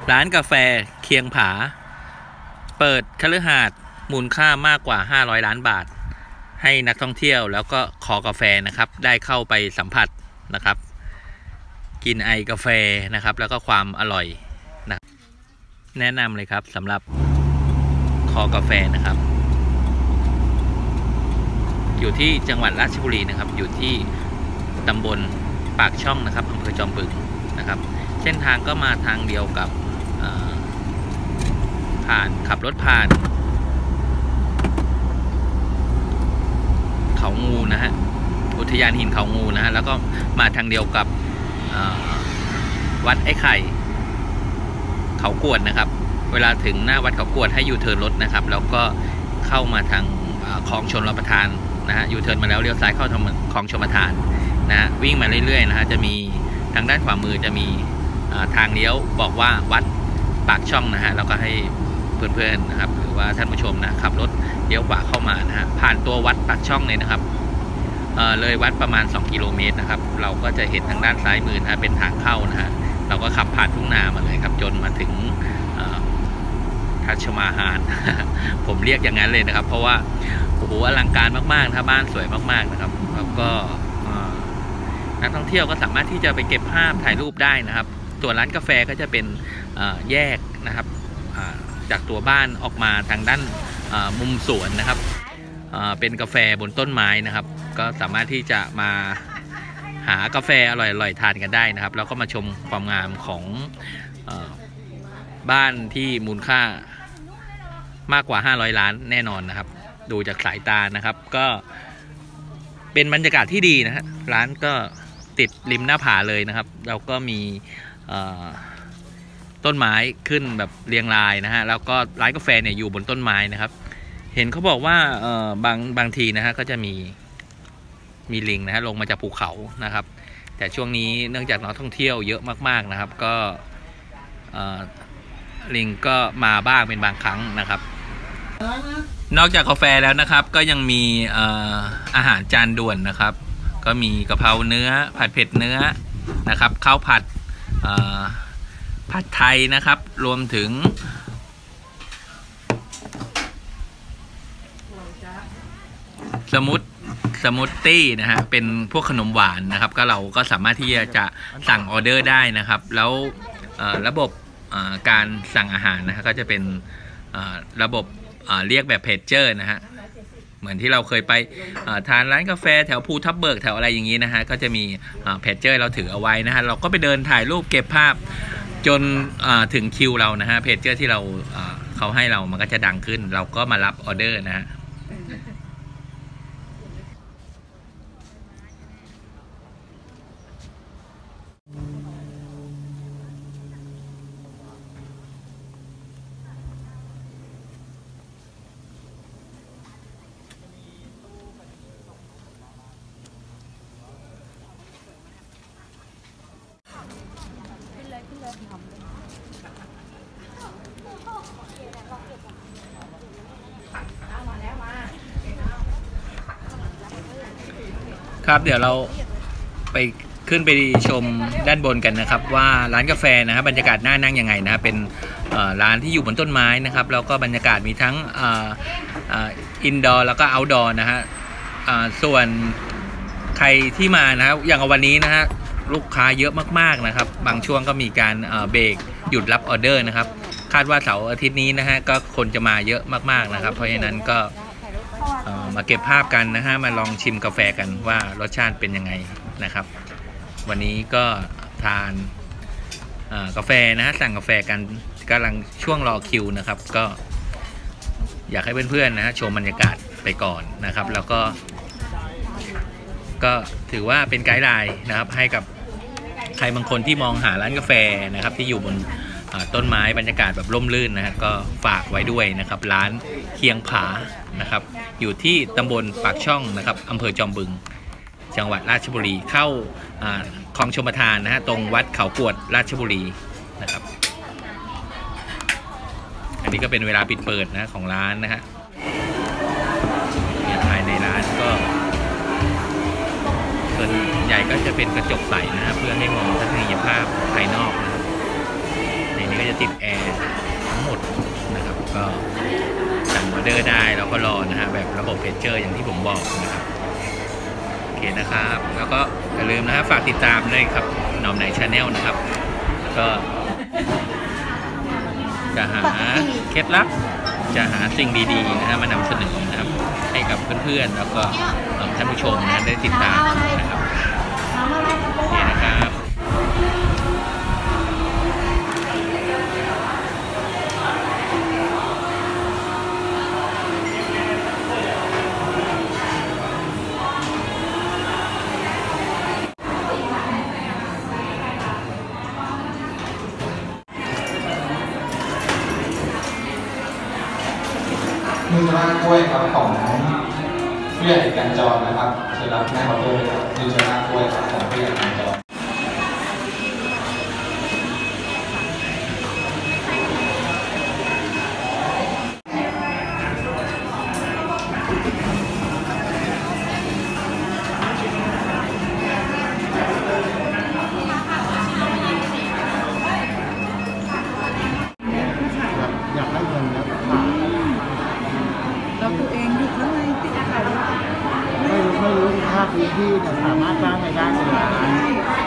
ร้านกาแฟเคียงผาเปิดคฤหาสน์มูลค่ามากกว่า500 ล้านบาทให้นักท่องเที่ยวแล้วก็คอกาแฟนะครับได้เข้าไปสัมผัสนะครับกินไอกาแฟนะครับแล้วก็ความอร่อยนะแนะนำเลยครับสำหรับคอกาแฟนะครับอยู่ที่จังหวัดราชบุรีนะครับอยู่ที่ตำบลปากช่องนะครับอำเภอจอมบึงนะครับเส้นทางก็มาทางเดียวกับขับรถผ่านเขางูนะฮะอุทยานหินเขางูนะฮะแล้วก็มาทางเดียวกับวัดไอ้ไข่เขากวดนะครับเวลาถึงหน้าวัดเขากวดให้ยูเทิร์นรถนะครับแล้วก็เข้ามาทางคลองชลประทานนะฮะยูเทิร์นมาแล้วเลี้ยวซ้ายเข้าทางคลองชลประทานนะฮะวิ่งมาเรื่อยๆนะฮะจะมีทางด้านขวามือจะมีทางเลี้ยวบอกว่าวัดปากช่องนะฮะแล้วก็ให้เพื่อนๆนะครับหรือว่าท่านผู้ชมนะขับรถเลี้ยวขวาเข้ามานะฮะผ่านตัววัดปากช่องเลยนะครับเลยวัดประมาณ2 กิโลเมตรนะครับเราก็จะเห็นทางด้านซ้ายมือนะฮะเป็นทางเข้านะฮะเราก็ขับผ่านทุ่งนามาเลยครับจนมาถึงทัชมาฮาล ผมเรียกอย่างนั้นเลยนะครับเพราะว่าโอ้โหอลังการมากๆนะบ้านสวยมากๆนะครับแล้วก็นักท่องเที่ยวก็สามารถที่จะไปเก็บภาพถ่ายรูปได้นะครับตัวร้านกาแฟก็จะเป็นแยกนะครับจากตัวบ้านออกมาทางด้านมุมสวนนะครับเป็นกาแฟบนต้นไม้นะครับก็สามารถที่จะมาหากาแฟอร่อยๆทานกันได้นะครับแล้วก็มาชมความงามของบ้านที่มูลค่ามากกว่า500 ล้านแน่นอนนะครับดูจากสายตานะครับก็เป็นบรรยากาศที่ดีนะฮะร้านก็ติดริมหน้าผาเลยนะครับแล้วก็มีต้นไม้ขึ้นแบบเรียงรายนะฮะแล้วก็ร้านกาแฟเนี่ยอยู่บนต้นไม้นะครับเห็นเขาบอกว่าบางทีนะฮะก็จะมีลิงนะฮะลงมาจากภูเขานะครับแต่ช่วงนี้เนื่องจากนักท่องเที่ยวเยอะมากๆนะครับก็ลิงก็มาบ้างเป็นบางครั้งนะครับนอกจากกาแฟแล้วนะครับก็ยังมีอาหารจานด่วนนะครับก็มีกะเพราเนื้อผัดเผ็ดเนื้อนะครับข้าวผัดผัดไทยนะครับรวมถึงสมูทตี้นะฮะเป็นพวกขนมหวานนะครับก็เราก็สามารถที่จะสั่งออเดอร์ได้นะครับแล้วระบบการสั่งอาหารนะฮะก็จะเป็นระบบเรียกแบบเพจเจอร์นะฮะเหมือนที่เราเคยไปทานร้านกาแฟแถวภูทับเบิกแถวอะไรอย่างนี้นะฮะก็จะมีเพจเจอร์เราถือเอาไว้นะฮะเราก็ไปเดินถ่ายรูปเก็บภาพจนถึงคิวเรานะฮะเพจเจอร์ที่เราเขาให้เรามันก็จะดังขึ้นเราก็มารับออเดอร์นะฮะครับเดี๋ยวเราไปขึ้นไปชมด้านบนกันนะครับว่าร้านกาแฟนะครับบรรยากาศน่านั่งยังไงนะเป็นร้านที่อยู่บนต้นไม้นะครับแล้วก็บรรยากาศมีทั้งอินดอร์แล้วก็เอาท์ดอร์นะฮะส่วนใครที่มานะครับอย่างวันนี้นะฮะลูกค้าเยอะมากๆนะครับบางช่วงก็มีการเบรกหยุดรับออเดอร์นะครับคาดว่าเสาร์อาทิตย์นี้นะฮะก็คนจะมาเยอะมากๆนะครับเพราะฉะนั้นก็มาเก็บภาพกันนะฮะมาลองชิมกาแฟกันว่ารสชาติเป็นยังไงนะครับวันนี้ก็ทานกาแฟนะฮะสั่งกาแฟกันกำลังช่วงรอคิวนะครับก็อยากให้เพื่อนๆนะฮะชมบรรยากาศไปก่อนนะครับแล้วก็ถือว่าเป็นไกด์ไลน์นะครับให้กับใครบางคนที่มองหาร้านกาแฟนะครับที่อยู่บนต้นไม้บรรยากาศแบบร่มรื่นนะฮะก็ฝากไว้ด้วยนะครับร้านเคียงผานะครับอยู่ที่ตำบลปากช่องนะครับอำเภอจอมบึงจังหวัดราชบุรีเข้าคลองชลประทานนะฮะตรงวัดเขากวดราชบุรีนะครับอันนี้ก็เป็นเวลาปิดเปิดนะของร้านนะฮะภายในร้านก็ส่วนใหญ่ก็จะเป็นกระจกใสนะฮะเพื่อให้มองทัศนียภาพภายนอกนะครับในนี้ก็จะติดแอร์ทั้งหมดนะครับก็สั่งออเดอร์ได้แล้วก็รอนะฮะแบบระบบเพจเจอร์อย่างที่ผมบอกนะครับโอเคนะครับแล้วก็อย่าลืมนะฮะฝากติดตามด้วยครับหนอมไหนชาแนลนะครับก็จะหาเคล็ดลับจะหาสิ่งดีๆนะฮะมานำเสนอนะครับให้กับเพื่อนๆแล้วก็ท่านผู้ชมนะได้ติดตามนะครับโอเคนะครับมือลากกล้วยครับของผู้ใหญ่กันจรนะครับเชิญรับหน้าเคาน์เตอร์เลยครับมือลากกล้วยครับของผู้ใหญ่กันจรอยากได้เงินแล้วค่ะเราตัวเองอยู่ข้างในติดขายไม่รู้ค่าพื้นที่เนี่ยสามารถสร้างรายได้เป็นล้าน